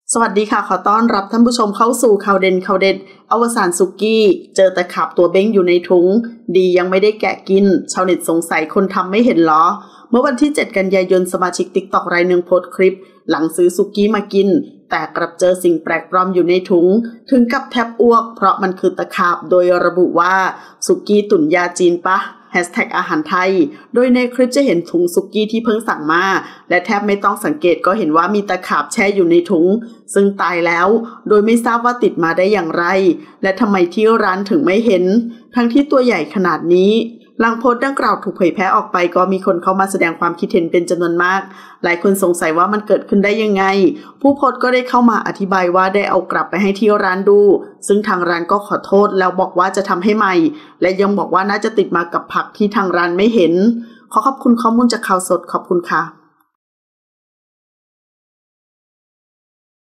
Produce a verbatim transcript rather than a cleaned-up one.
สวัสดีค่ะขอต้อนรับท่านผู้ชมเข้าสู่ข่าวเด่นข่าวเด็ดอวสานสุกี้เจอตะขาบตัวเบ้งอยู่ในถุงดียังไม่ได้แกะกินชาวเน็ตสงสัยคนทำไม่เห็นหรอเมื่อวันที่เจ็ดกันยายนสมาชิก ติ๊กต็อก รายหนึ่งโพสต์คลิปหลังซื้อสุกี้มากินแต่กลับเจอสิ่งแปลกปลอมอยู่ในถุงถึงกับแทบอ้วกเพราะมันคือตะขาบโดยระบุว่าสุกี้ตุ๋นยาจีนปะแฮชแท็กอาหารไทยโดยในคลิปจะเห็นถุงสุกี้ที่เพิ่งสั่งมาและแทบไม่ต้องสังเกตก็เห็นว่ามีตะขาบแช่อยู่ในถุงซึ่งตายแล้วโดยไม่ทราบว่าติดมาได้อย่างไรและทำไมที่ร้านถึงไม่เห็นทั้งที่ตัวใหญ่ขนาดนี้หลังโพสต์ดังกล่าวถูกเผยแพร่ออกไปก็มีคนเข้ามาแสดงความคิดเห็นเป็นจำนวนมากหลายคนสงสัยว่ามันเกิดขึ้นได้ยังไงผู้โพสต์ก็ได้เข้ามาอธิบายว่าได้เอากลับไปให้ที่ร้านดูซึ่งทางร้านก็ขอโทษแล้วบอกว่าจะทำให้ใหม่และยังบอกว่าน่าจะติดมากับผักที่ทางร้านไม่เห็นขอขอบคุณข้อมูลจากข่าวสดขอบคุณค่ะ